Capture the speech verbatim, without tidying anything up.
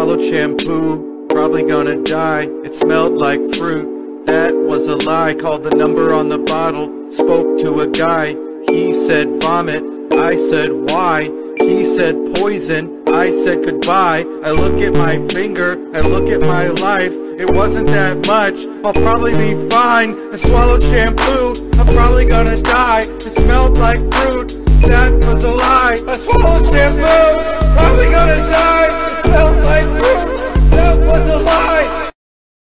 swallowed shampoo, probably gonna die. It smelled like fruit, that was a lie. Called the number on the bottle, spoke to a guy. He said vomit, I said why? He said poison, I said goodbye. I look at my finger, I look at my life. It wasn't that much, I'll probably be fine. I swallowed shampoo, I'm probably gonna die. It smelled like fruit, that was a lie. I swallowed